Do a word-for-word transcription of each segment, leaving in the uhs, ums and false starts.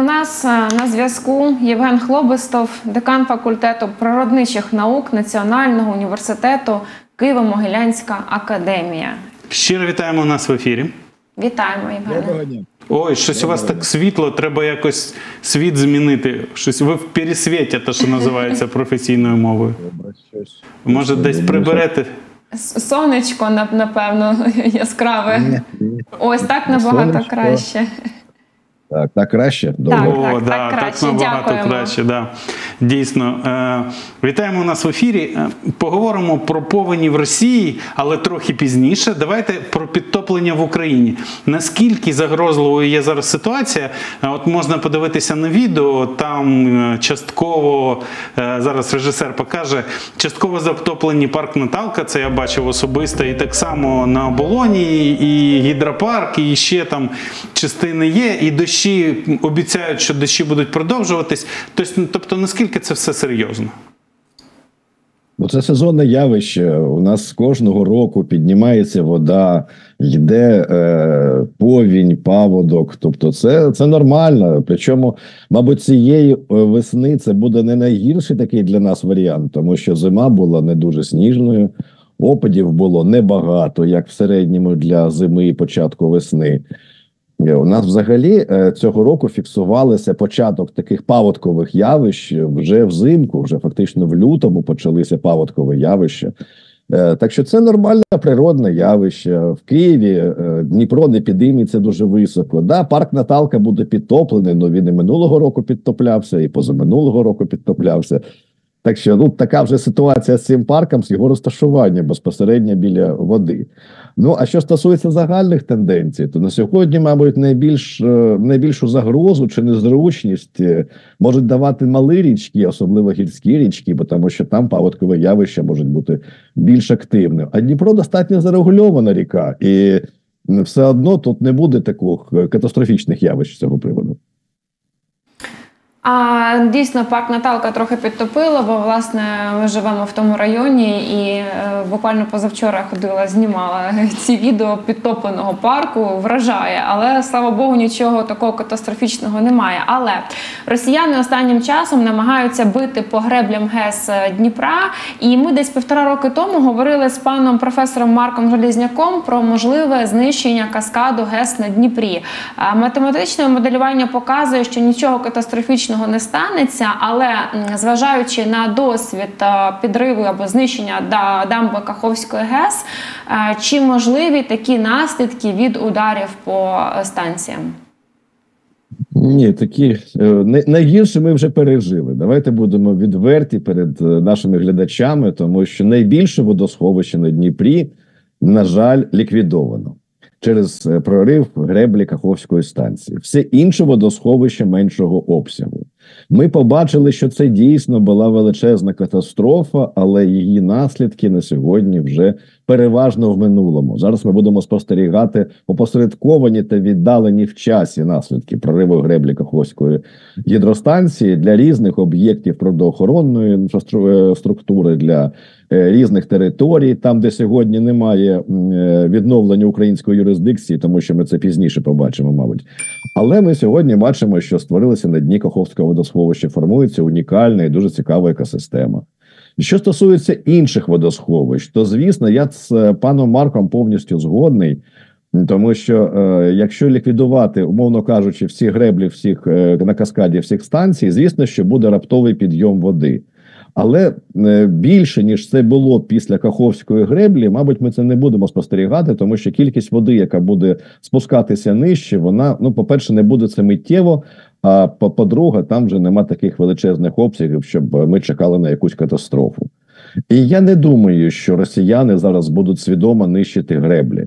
нас на зв'язку Євген Хлобистов, декан факультету природничих наук Національного університету Києво-Могилянська академія. Щиро вітаємо нас в ефірі. Вітаємо, Євгене. Ой, щось у вас так світло, треба якось світ змінити. Щось ви в пересвіті, те, що називається професійною мовою. Може, десь приберете? Сонечко, напевно, яскраве. Ось так набагато краще. Так, так краще? Так, О, так, да, так, краще. так набагато Дякуємо. краще, да. Дійсно. Е, вітаємо нас в ефірі. Е, поговоримо про повені в Росії, але трохи пізніше. Давайте про підтоплення в Україні. Наскільки загрозливою є зараз ситуація? Е, от можна подивитися на відео, там е, частково, е, зараз режисер покаже, частково затоплені парк Наталка, це я бачив особисто, і так само на Оболоні, і гідропарк, і ще там частини є, і дощі обіцяють, що дощі будуть продовжуватись. Тобто, наскільки це все серйозно? Ну, це сезонне явище. У нас кожного року піднімається вода, йде е, повінь, паводок. Тобто це, це нормально. Причому, мабуть, цієї весни це буде не найгірший такий для нас варіант, тому що зима була не дуже сніжною, опадів було небагато, як в середньому для зими і початку весни. У нас взагалі цього року фіксувалися початок таких паводкових явищ вже взимку, вже фактично в лютому почалися паводкові явища. Так що це нормальне природне явище. В Києві Дніпро не підійметься дуже високо. Да, парк Наталка буде підтоплений, але він і минулого року підтоплявся, і позаминулого року підтоплявся. Так що, ну, така вже ситуація з цим парком, з його розташуванням безпосередньо біля води. Ну, а що стосується загальних тенденцій, то на сьогодні, мабуть, найбільш, найбільшу загрозу чи незручність можуть давати малі річки, особливо гірські річки, бо тому що там паводкові явища можуть бути більш активними. А Дніпро достатньо зарегульована ріка, і все одно тут не буде таких катастрофічних явищ з цього приводу. А дійсно, парк Наталка трохи підтопило, бо, власне, ми живемо в тому районі і е, буквально позавчора ходила, знімала ці відео підтопленого парку, вражає. Але, слава Богу, нічого такого катастрофічного немає. Але росіяни останнім часом намагаються бити по греблям ГЕС Дніпра. І ми десь півтора роки тому говорили з паном професором Марком Железняком про можливе знищення каскаду ГЕС на Дніпрі. А математичне моделювання показує, що нічого катастрофічного не станеться, але зважаючи на досвід підриву або знищення дамби Каховської ГЕС, чи можливі такі наслідки від ударів по станціям? Ні, такі найгірше ми вже пережили. Давайте будемо відверті перед нашими глядачами, тому що найбільше водосховище на Дніпрі, на жаль, ліквідовано через прорив греблі Каховської станції. Все інше водосховище меншого обсягу. Ми побачили, що це дійсно була величезна катастрофа, але її наслідки на сьогодні вже переважно в минулому. Зараз ми будемо спостерігати опосередковані та віддалені в часі наслідки прориву греблі Каховської гідростанції для різних об'єктів природоохоронної інфраструктури, для різних територій, там, де сьогодні немає відновлення української юрисдикції, тому що ми це пізніше побачимо, мабуть. Але ми сьогодні бачимо, що створилася на дні Каховського водосховища, формується унікальна і дуже цікава екосистема. Що стосується інших водосховищ, то, звісно, я з паном Марком повністю згодний, тому що е, якщо ліквідувати, умовно кажучи, всі греблі всіх, е, на каскаді всіх станцій, звісно, що буде раптовий підйом води. Але е, більше, ніж це було після Каховської греблі, мабуть, ми це не будемо спостерігати, тому що кількість води, яка буде спускатися нижче, вона, ну, по-перше, не буде це миттєво, а по-друге, там вже нема таких величезних обсягів, щоб ми чекали на якусь катастрофу. І я не думаю, що росіяни зараз будуть свідомо нищити греблі.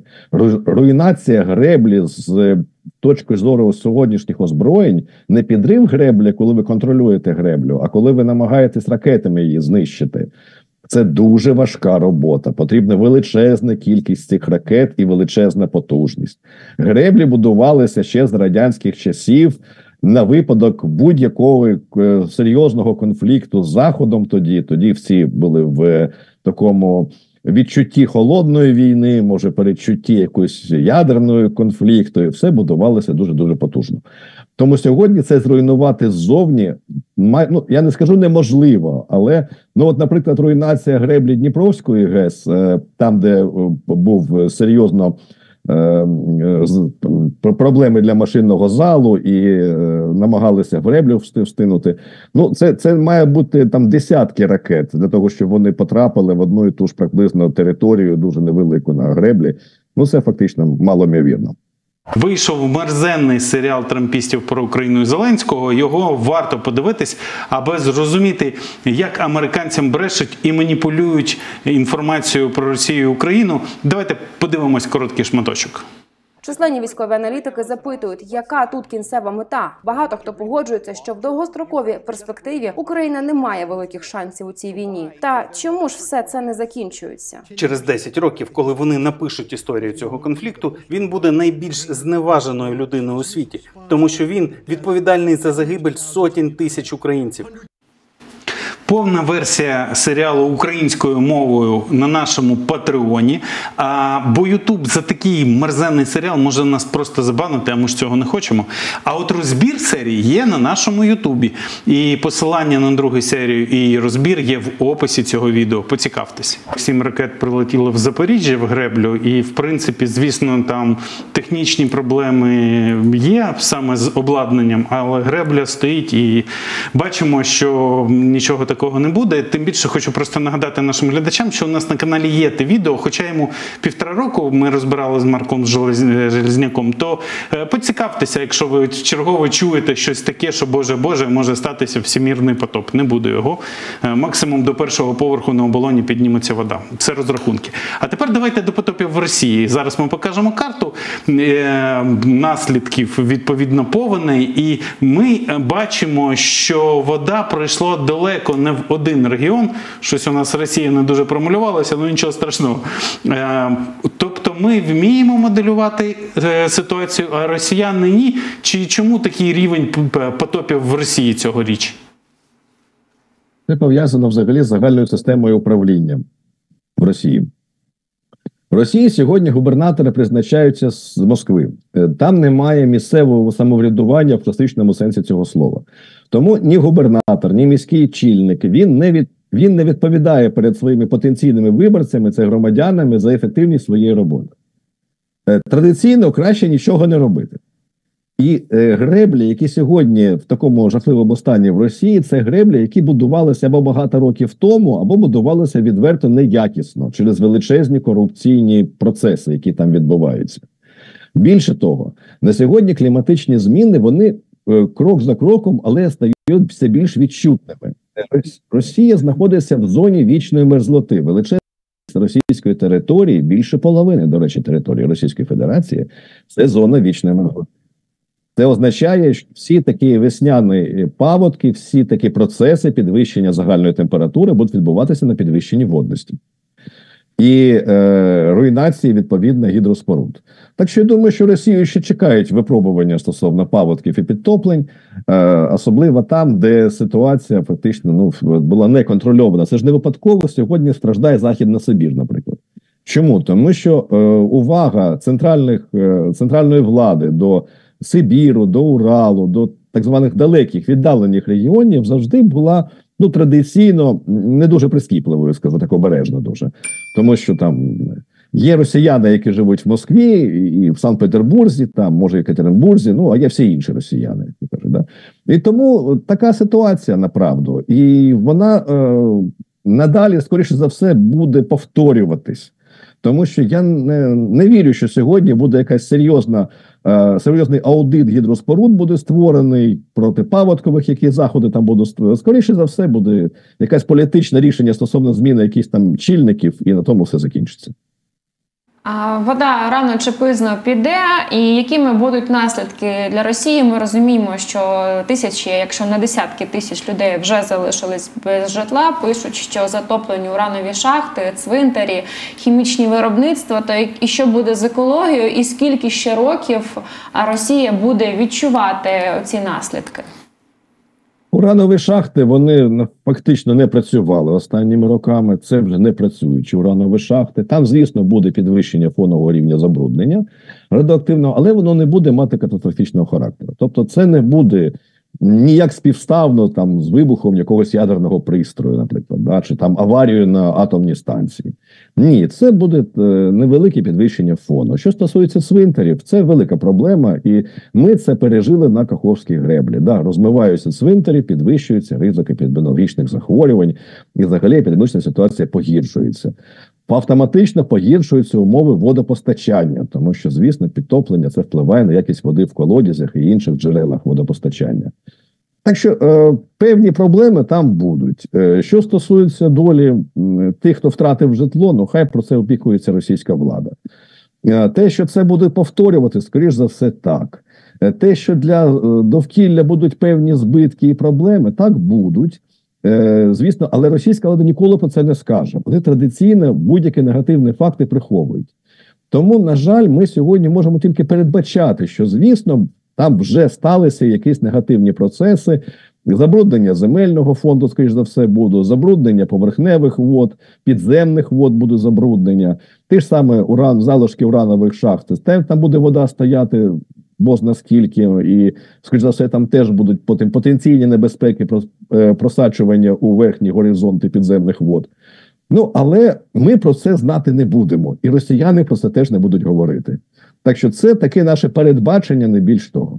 Руйнація греблі з точки зору сьогоднішніх озброєнь не підрив греблі, коли ви контролюєте греблю, а коли ви намагаєтесь ракетами її знищити. Це дуже важка робота. Потрібна величезна кількість цих ракет і величезна потужність. Греблі будувалися ще з радянських часів на випадок будь-якого е, серйозного конфлікту з Заходом тоді. Тоді всі були в такому відчутті холодної війни, може передчутті якоїсь ядерної конфлікту, і все будувалося дуже-дуже потужно. Тому сьогодні це зруйнувати ззовні, ну, я не скажу неможливо, але, ну от, наприклад, руйнація греблі Дніпровської ГЕС, там, де був серйозно проблеми для машинного залу і намагалися в греблю встинути. Ну, це, це має бути там десятки ракет для того, щоб вони потрапили в одну і ту ж приблизно територію, дуже невелику на греблі. Ну, це фактично малоймовірно. Вийшов мерзенний серіал трампістів про Україну і Зеленського. Його варто подивитись, аби зрозуміти, як американцям брешуть і маніпулюють інформацією про Росію і Україну. Давайте подивимось короткий шматочок. Численні військові аналітики запитують, яка тут кінцева мета. Багато хто погоджується, що в довгостроковій перспективі Україна не має великих шансів у цій війні. Та чому ж все це не закінчується? Через десять років, коли вони напишуть історію цього конфлікту, він буде найбільш зневаженою людиною у світі, тому що він відповідальний за загибель сотень тисяч українців. Повна версія серіалу українською мовою на нашому Патреоні. А, бо Ютуб за такий мерзенний серіал може нас просто забанити, а ми ж цього не хочемо. А от розбір серії є на нашому Ютубі. І посилання на другу серію і розбір є в описі цього відео. Поцікавтесь. Сім ракет прилетіли в Запоріжжя, в греблю. І, в принципі, звісно, там технічні проблеми є саме з обладнанням. Але гребля стоїть і бачимо, що нічого такого такого не буде. Тим більше хочу просто нагадати нашим глядачам, що у нас на каналі є те відео, хоча йому півтора року ми розбирали з Марком Железняком, то поцікавтеся, якщо ви чергово чуєте щось таке, що боже-боже, може статися всемірний потоп. Не буде його. Максимум до першого поверху на оболоні підніметься вода. Це розрахунки. А тепер давайте до потопів в Росії. Зараз ми покажемо карту наслідків відповідно повеней, і ми бачимо, що вода пройшла далеко не в один регіон. Щось у нас Росія не дуже промалювалася, ну нічого страшного. Тобто ми вміємо моделювати ситуацію, а росіяни ні? Чи чому такий рівень потопів в Росії цьогоріч? Це пов'язано взагалі з загальною системою управління в Росії. В Росії сьогодні губернатори призначаються з Москви. Там немає місцевого самоврядування в класичному сенсі цього слова. Тому ні губернатор, ні міський чільник, він не, від, він не відповідає перед своїми потенційними виборцями, це громадянами, за ефективність своєї роботи. Традиційно краще нічого не робити. І е, греблі, які сьогодні в такому жахливому стані в Росії, це греблі, які будувалися або багато років тому, або будувалися відверто неякісно через величезні корупційні процеси, які там відбуваються. Більше того, на сьогодні кліматичні зміни, вони е, крок за кроком, але стають все більш відчутними. Росія знаходиться в зоні вічної мерзлоти. Величезна російської території, більше половини, до речі, території Російської Федерації, це зона вічної мерзлоти. Це означає, що всі такі весняні паводки, всі такі процеси підвищення загальної температури будуть відбуватися на підвищенні водності. І е, руйнації, відповідно, гідроспоруд. Так що я думаю, що Росію ще чекають випробування стосовно паводків і підтоплень, е, особливо там, де ситуація фактично ну, була неконтрольована. Це ж не випадково, сьогодні страждає Західна Сибір, наприклад. Чому? Тому що е, увага центральних, е, центральної влади до Сибіру, до Уралу, до так званих далеких, віддалених регіонів завжди була ну, традиційно не дуже прискіпливою, скажу так обережно дуже. Тому що там є росіяни, які живуть в Москві і в Санкт-Петербурзі, там, може, і Екатеринбурзі, ну, а є всі інші росіяни. Кажуть, да? І тому така ситуація, направду. І вона е, надалі, скоріше за все, буде повторюватись. Тому що я не, не вірю, що сьогодні буде якась серйозна, е, серйозний аудит гідроспоруд буде створений проти паводкових, які заходи там будуть створені. Скоріше за все буде якесь політичне рішення стосовно зміни якихось там чільників, і на тому все закінчиться. А вода рано чи пізно піде, і якими будуть наслідки для Росії? Ми розуміємо, що тисячі, якщо не десятки тисяч людей вже залишились без житла, пишуть, що затоплені уранові шахти, цвинтарі, хімічні виробництва, то і що буде з екологією, і скільки ще років Росія буде відчувати ці наслідки? Уранові шахти, вони фактично не працювали останніми роками, це вже не працюючі уранові шахти. Там, звісно, буде підвищення фонового рівня забруднення радіоактивного, але воно не буде мати катастрофічного характеру. Тобто це не буде ніяк співставно там з вибухом якогось ядерного пристрою, наприклад, да, чи там аварією на атомній станції. Ні, це буде е, невелике підвищення фону. Що стосується цвинтарів, це велика проблема, і ми це пережили на Каховській греблі. Да, розмиваються цвинтарі, підвищуються ризики епідеміологічних захворювань, і взагалі епідеміологічна ситуація погіршується. Автоматично погіршуються умови водопостачання, тому що, звісно, підтоплення це впливає на якість води в колодязях і інших джерелах водопостачання. Так що е, певні проблеми там будуть. Е, що стосується долі е, тих, хто втратив житло, ну хай про це опікується російська влада. Е, те, що це буде повторювати, скоріш за все, так. Е, те, що для е, довкілля будуть певні збитки і проблеми, так будуть. Е, звісно, але російська влада ніколи про це не скаже. Вони традиційно будь-які негативні факти приховують. Тому, на жаль, ми сьогодні можемо тільки передбачати, що, звісно, там вже сталися якісь негативні процеси, забруднення земельного фонду, скоріш за все, буде, забруднення поверхневих вод, підземних вод буде забруднення, ті ж саме уран, залишки уранових шахт, там буде вода стояти бозна скільки, і, скоріш за все, там теж будуть потенційні небезпеки просачування у верхні горизонти підземних вод. Ну, але ми про це знати не будемо, і росіяни про це теж не будуть говорити. Так що це таке наше передбачення, не більш того.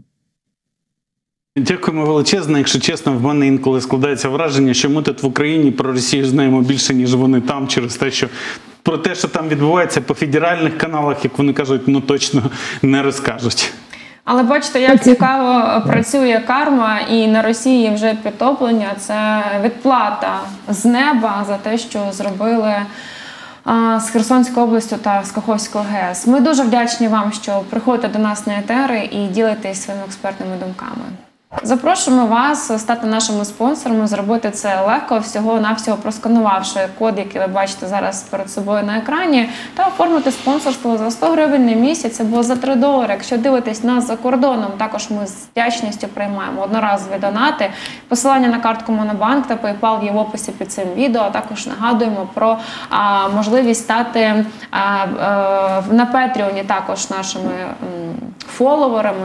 Дякуємо величезно. Якщо чесно, в мене інколи складається враження, що ми тут в Україні про Росію знаємо більше, ніж вони там, через те, що про те, що там відбувається по федеральних каналах, як вони кажуть, ну точно не розкажуть. Але бачите, як цікаво працює карма, і на Росії вже підтоплення – це відплата з неба за те, що зробили а, з Херсонською областю та з Каховською ГЕС. Ми дуже вдячні вам, що приходите до нас на етери і ділитесь своїми експертними думками. Запрошуємо вас стати нашими спонсорами, зробити це легко, всього-навсього просканувавши код, який ви бачите зараз перед собою на екрані, та оформити спонсорство за сто гривень на місяць або за три долари. Якщо дивитесь нас за кордоном, також ми з вдячністю приймаємо одноразові донати. Посилання на картку Монобанк та PayPal є в описі під цим відео, а також нагадуємо про а, можливість стати а, а, на Патреоні також нашими м, фоловерами.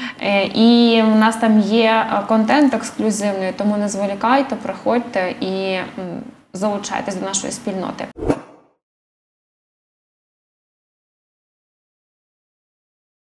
І в нас там є контент ексклюзивний, тому не зволікайте, приходьте і залучайтесь до нашої спільноти.